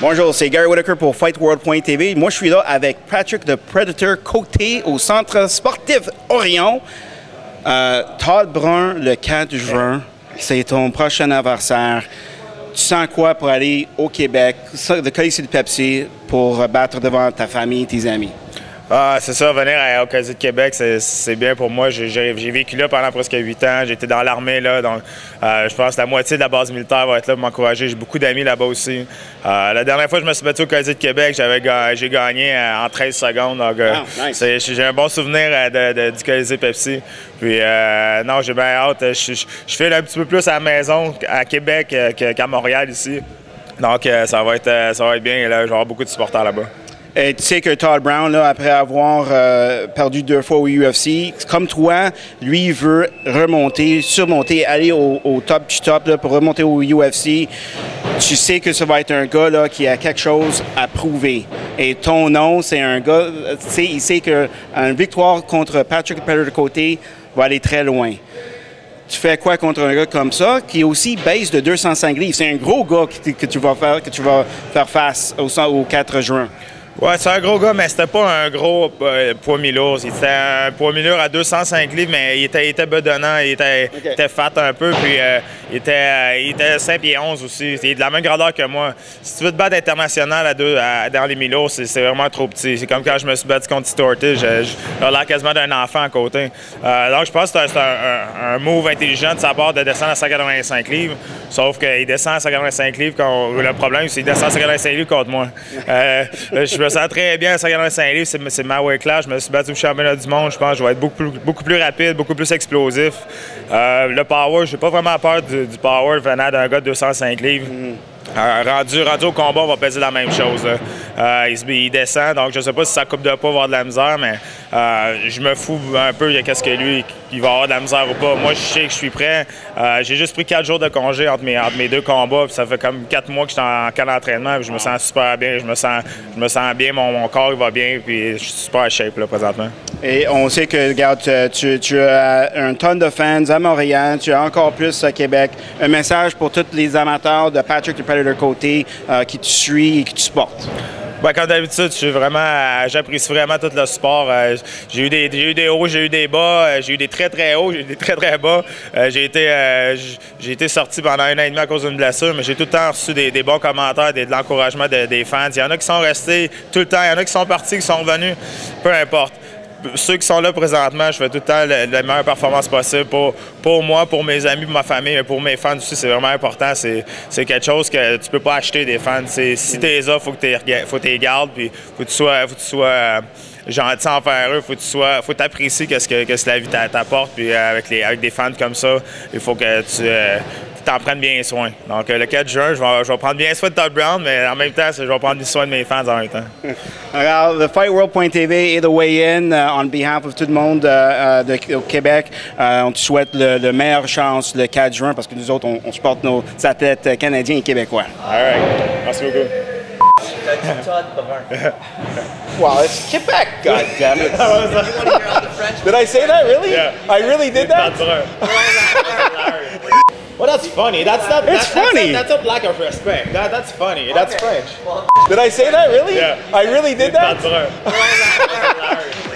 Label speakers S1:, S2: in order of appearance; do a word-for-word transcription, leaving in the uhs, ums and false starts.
S1: Bonjour, c'est Gary Whitaker pour Fight World point T V. Moi, je suis là avec Patrick the Predator Coté au Centre sportif Orion. Euh, Todd Brun, le quatre juin, c'est ton prochain adversaire. Tu sens quoi pour aller au Québec, de coller de Pepsi, pour battre devant ta famille, tes amis?
S2: Ah, c'est ça, venir à, au Coté de Québec, c'est bien pour moi. J'ai vécu là pendant presque huit ans. J'ai été dans l'armée là, donc euh, je pense que la moitié de la base militaire va être là pour m'encourager. J'ai beaucoup d'amis là-bas aussi. Euh, la dernière fois que je me suis battu au Coté de Québec, j'ai gagné euh, en treize secondes. Donc, euh, oh, nice. J'ai un bon souvenir euh, de, de, du Coté Pepsi. Puis, euh, non, j'ai bien hâte. Je, je, je file un petit peu plus à la maison à Québec euh, qu'à Montréal ici. Donc, euh, ça, va être, euh, ça va être bien. Là, je vais avoir beaucoup de supporters là-bas.
S1: Et tu sais que Todd Brown, là, après avoir euh, perdu deux fois au U F C, comme toi, lui, il veut remonter, surmonter, aller au, au top du top là, pour remonter au U F C. Tu sais que ça va être un gars là, qui a quelque chose à prouver. Et ton nom, c'est un gars, tu sais, il sait qu'une victoire contre Patrick Predator Coté va aller très loin. Tu fais quoi contre un gars comme ça, qui aussi baisse de deux cent cinq livres? C'est un gros gars que, que, tu vas faire, que tu vas faire face au, au quatre juin.
S2: Ouais, c'est un gros gars, mais c'était pas un gros euh, poids mi-lourd. C'était un poids mi-lourd à deux cent cinq livres, mais il était, il était bedonnant, il était, okay. il était fat un peu, puis euh, il, était, euh, il était cinq pieds onze aussi. Il est de la même grandeur que moi. Si tu veux te battre international à deux, à, dans les mi-lourds, c'est vraiment trop petit. C'est comme quand je me suis battu contre Torty, j'ai l'air quasiment d'un enfant à côté. Euh, donc je pense que c'est un, un, un move intelligent de sa part de descendre à cent quatre-vingt-cinq livres, sauf qu'il descend à cent quatre-vingt-cinq livres, quand, le problème c'est qu'il descend à cent quatre-vingt-cinq livres contre moi. Euh, je Je me sens très bien à cent quatre-vingt-cinq livres, c'est ma weight class. Je me suis battu au championnat du monde. Je pense que je vais être beaucoup plus, beaucoup plus rapide, beaucoup plus explosif. Euh, le power, je n'ai pas vraiment peur du, du power venant d'un gars de deux cent cinq livres. Mm. Euh, rendu, rendu au combat, on va peser la même chose. Euh, il, il descend, donc je ne sais pas si sa coupe de poids va avoir de la misère, mais euh, je me fous un peu de qu'est-ce que lui, il va avoir de la misère ou pas. Moi, je sais que je suis prêt. Euh, J'ai juste pris quatre jours de congé entre mes, entre mes deux combats, puis ça fait comme quatre mois que je suis en camp d'entraînement, puis je me sens super bien, je me sens, je me sens bien, mon, mon corps il va bien, puis je suis super shape là, présentement.
S1: Et on sait que, regarde, tu, tu as un tonne de fans à Montréal, tu as encore plus à Québec. Un message pour tous les amateurs de Patrick the Predator Coté euh, qui te suit et qui te supportent.
S2: Ben, comme d'habitude, j'apprécie vraiment tout le sport. Euh, j'ai eu, eu des hauts, j'ai eu des bas, euh, j'ai eu des très très hauts, j'ai eu des très très bas. Euh, j'ai été, euh, été sorti pendant un an et demi à cause d'une blessure, mais j'ai tout le temps reçu des, des bons commentaires, des, de l'encouragement de, des fans. Il y en a qui sont restés tout le temps, il y en a qui sont partis, qui sont revenus, peu importe. Ceux qui sont là présentement, je fais tout le temps la, la meilleure performance possible pour, pour moi, pour mes amis, pour ma famille, mais pour mes fans aussi, c'est vraiment important. C'est quelque chose que tu peux pas acheter des fans. Si tu les as, il faut que tu les gardes, puis faut que tu sois, faut que tu sois euh, gentil envers eux, faut que tu sois, faut t'apprécier qu'est-ce que, que la vie t'apporte, puis avec, les, avec des fans comme ça, il faut que tu... Euh, t'en prennes bien soin. Donc, le quatre juin, je vais, je vais prendre bien soin de Todd Brown, mais en même temps, je vais prendre soin de mes fans en même temps.
S1: Alors, le Fight World point T V est the way-in uh, on behalf of tout le monde uh, de, au Québec. Uh, on te souhaite le, le meilleure chance le quatre juin parce que nous autres, on, on supporte nos athlètes canadiens et québécois.
S2: All right. Merci beaucoup.
S1: Well, it's Quebec, God damn it. Did I say that, really?
S2: Yeah.
S1: I really did that?
S3: Well, that's funny. That's not.
S1: It's
S3: that,
S1: funny.
S3: That's a, that's a lack of respect. That, that's funny. Okay. That's French.
S1: Did I say that, really?
S2: Yeah.
S1: I really did that?
S2: That's